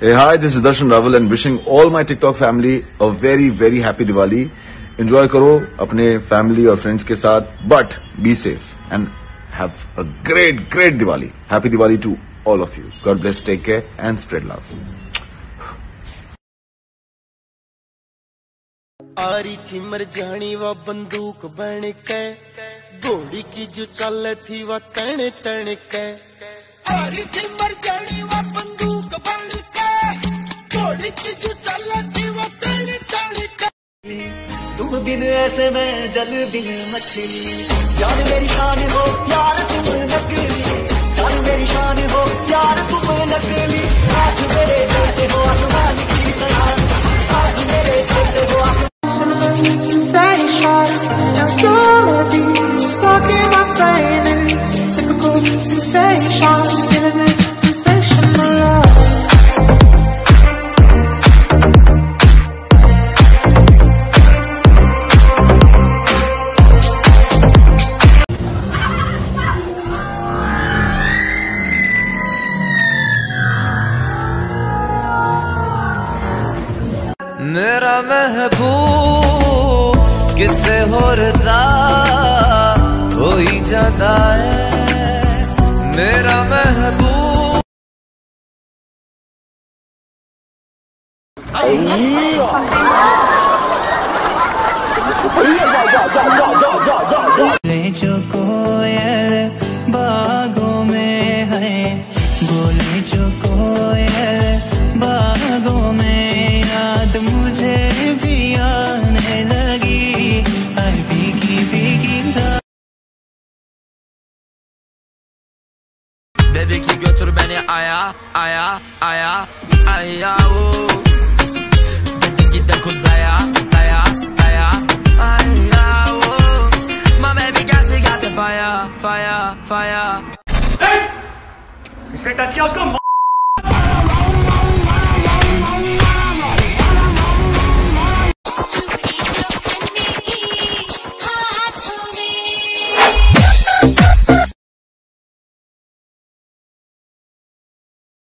Hey, hi, this is Darshan Raval and wishing all my TikTok family a very, very happy Diwali. Enjoy करो अपने family और friends के साथ, but be safe and have a great, great Diwali. Happy Diwali to all of you. God bless, take care and spread love. आरी थी मरजानी व बंदूक बन के, घोड़ी की जो चल थी वह तण तण के। आरी थी मरजानी व बंदूक बन के, घोड़ी की जो चल थी वह तण तण के। तुम बिन ऐसे में जल बिन मछली, जान मेरी शान हो यार तुम नकली, जान मेरी शान हो यार तुम नकली। साथ मेरे चलते हो आसमान की तरह, साथ मेरे चलते हो आसमान। Sensation, now you're be stuck in my brain. Typical sensation, feeling this sensational love. मेरा महबूब किससे हो रदा हो ही जाता है, मेरा महबूब। बोले जो कोयल बागों में है, बोले जो कोयल बागों में, याद मुझे भी आने लगी हर भीगी भीगी रात। Dedi ki götür beni aya aya aya aya o. Dedi git de kuzaya daya daya aya o. My baby got the fire fire fire. इसने टच किया उसको